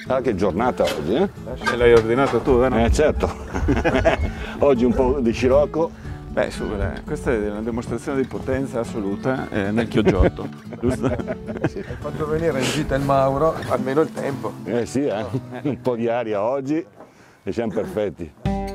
Ah, che giornata oggi, eh? E l'hai ordinato tu, vero? Certo. Oggi un po' di scirocco. Beh, questa è una dimostrazione di potenza assoluta nel chioggiotto, giusto? Sì, hai fatto venire in gita il Mauro, almeno il tempo. Sì, un po' di aria oggi e siamo perfetti.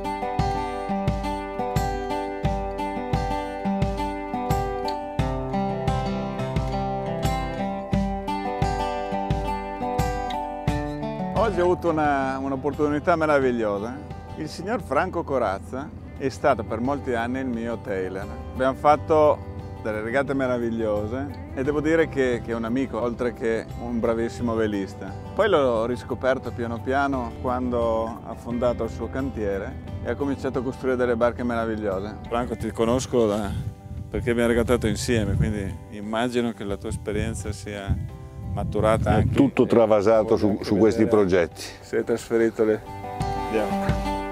Oggi ho avuto un'opportunità meravigliosa. Il signor Franco Corazza è stato per molti anni il mio tailor. Abbiamo fatto delle regate meravigliose e devo dire che è un amico, oltre che un bravissimo velista. Poi l'ho riscoperto piano piano quando ha fondato il suo cantiere e ha cominciato a costruire delle barche meravigliose. Franco, ti conosco perché abbiamo regattato insieme, quindi immagino che la tua esperienza sia maturata anche. È tutto travasato su questi progetti. Si è trasferito lì. Andiamo.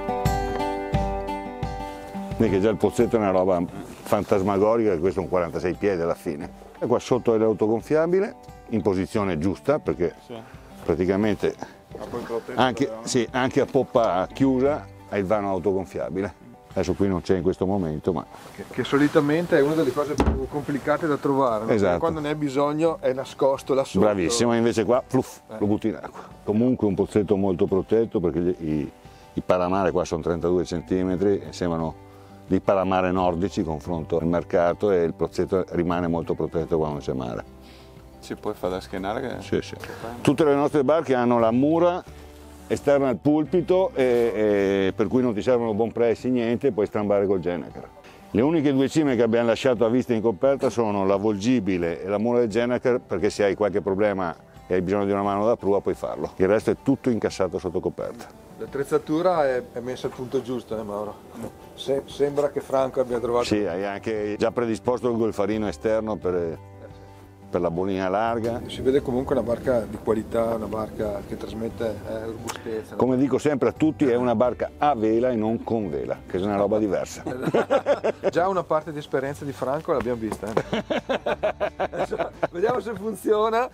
Che già il pozzetto è una roba fantasmagorica, e questo è un 46 piedi alla fine. E qua sotto è l'autogonfiabile, in posizione giusta, perché praticamente anche a poppa chiusa hai il vano autogonfiabile. Adesso qui non c'è in questo momento, ma... Che solitamente è una delle cose più complicate da trovare, no? Esatto. Quando ne hai bisogno è nascosto là sotto. Bravissimo, invece qua lo butti in acqua. Comunque un pozzetto molto protetto, perché i palamare qua sono 32 cm e sembrano dei palamare nordici confronto al mercato, e il pozzetto rimane molto protetto quando c'è mare. Si può fare da schienare? Sì. Tutte le nostre barche hanno la mura esterna al pulpito, e per cui non ti servono bompressi, niente, puoi strambare col Genaker. Le uniche due cime che abbiamo lasciato a vista in coperta sono la volgibile e la mura del Genaker, perché se hai qualche problema e hai bisogno di una mano da prua puoi farlo. Il resto è tutto incassato sotto coperta. L'attrezzatura è messa al punto giusto, Mauro? Sembra che Franco abbia trovato... Sì, hai anche già predisposto il golfarino esterno per la bolina larga. Si vede comunque una barca di qualità, una barca che trasmette robustezza. Come dico sempre a tutti, è una barca a vela e non con vela, che è una roba diversa. Già una parte di esperienza di Franco l'abbiamo vista. Adesso, vediamo se funziona.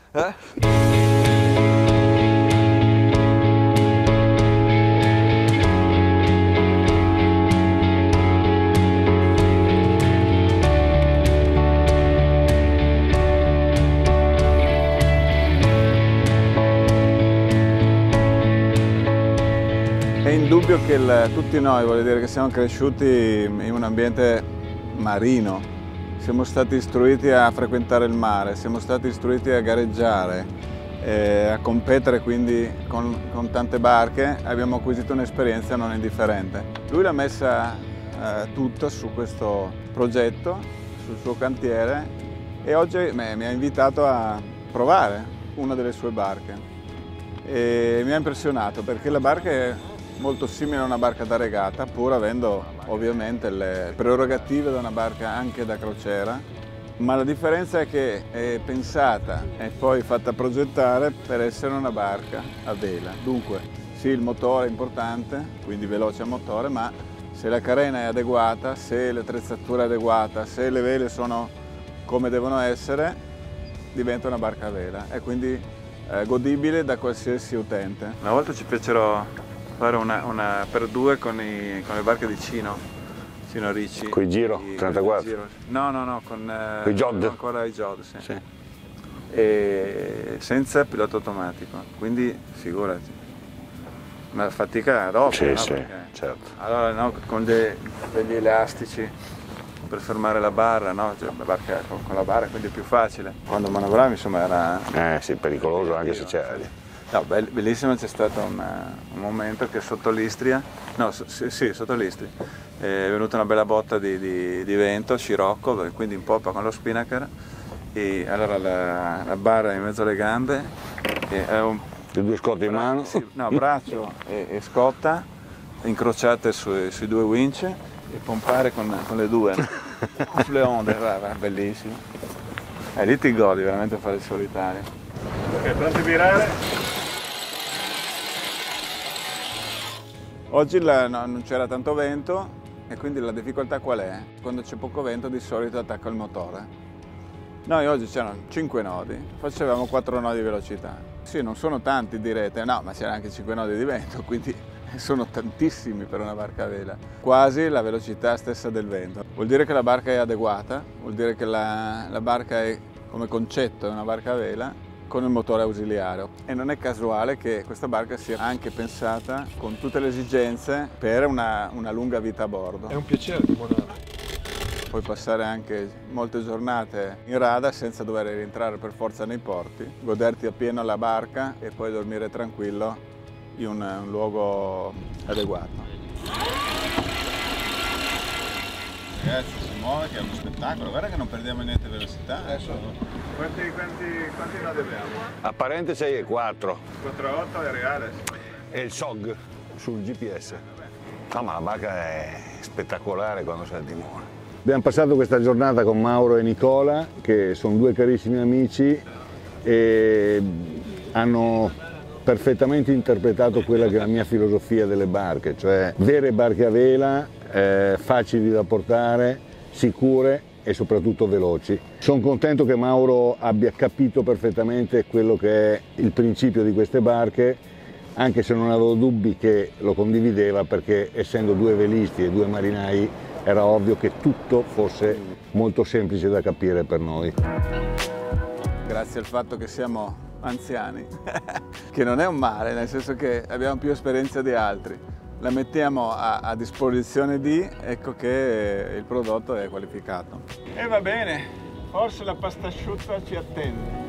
È indubbio che tutti noi, voglio dire, che siamo cresciuti in un ambiente marino, siamo stati istruiti a frequentare il mare, siamo stati istruiti a gareggiare, a competere quindi con tante barche, abbiamo acquisito un'esperienza non indifferente. Lui l'ha messa tutta su questo progetto, sul suo cantiere, e oggi mi ha invitato a provare una delle sue barche. E mi ha impressionato perché la barca è molto simile a una barca da regata, pur avendo ovviamente le prerogative di una barca anche da crociera, ma la differenza è che è pensata e poi fatta progettare per essere una barca a vela. Dunque, sì, il motore è importante, quindi veloce a motore, ma se la carena è adeguata, se l'attrezzatura è adeguata, se le vele sono come devono essere, diventa una barca a vela e quindi godibile da qualsiasi utente. Una volta ci fecero fare una per due con le barche di Cino Ricci. Con i Giro 34? No, con i Jod. Ancora i Jod, sì. E senza pilota automatico, quindi figurati. Ma fatica dopo, sì, no? Sì, perché... certo. Allora, no, con degli elastici per fermare la barra, no? Cioè, la barca con la barra, quindi è più facile. Quando manovrava, insomma, era... sì, pericoloso anche se c'era. No, bellissimo, c'è stato un momento che sotto l'Istria, sotto l'Istria, è venuta una bella botta di vento, scirocco, quindi in poppa con lo spinnaker, e allora la barra in mezzo alle gambe, Le due scotte in mano? Sì, no, braccio e scotta incrociate sui due winch e pompare con le due, sulle onde, bellissimo. E lì ti godi veramente a fare il solitario. Ok, pronti a virare? Oggi non c'era tanto vento e quindi la difficoltà qual è? Quando c'è poco vento di solito attacca il motore. Noi oggi c'erano 5 nodi, facevamo 4 nodi di velocità. Sì, non sono tanti direte, no, ma c'era anche 5 nodi di vento, quindi sono tantissimi per una barca a vela, quasi la velocità stessa del vento. Vuol dire che la barca è adeguata, vuol dire che la barca è, come concetto, è una barca a vela con il motore ausiliario, e non è casuale che questa barca sia anche pensata con tutte le esigenze per una lunga vita a bordo. È un piacere limonare. Puoi passare anche molte giornate in rada senza dover rientrare per forza nei porti, goderti appieno la barca e poi dormire tranquillo in un luogo adeguato. Ragazzi, si muove, che è uno spettacolo, guarda che non perdiamo niente velocità. Quanti nodi abbiamo? Apparente 6 e 4. 4,8 è reale. E il SOG sul GPS. No, ma la barca è spettacolare quando sei al timone. Abbiamo passato questa giornata con Mauro e Nicola, che sono due carissimi amici e hanno perfettamente interpretato quella che è la mia filosofia delle barche, cioè vere barche a vela, facili da portare, sicure e soprattutto veloci. Sono contento che Mauro abbia capito perfettamente quello che è il principio di queste barche, anche se non avevo dubbi che lo condivideva, perché essendo due velisti e due marinai era ovvio che tutto fosse molto semplice da capire per noi. Grazie al fatto che siamo anziani, che non è un male, nel senso che abbiamo più esperienza di altri. La mettiamo a disposizione ecco che il prodotto è qualificato. E va bene, forse la pasta asciutta ci attende.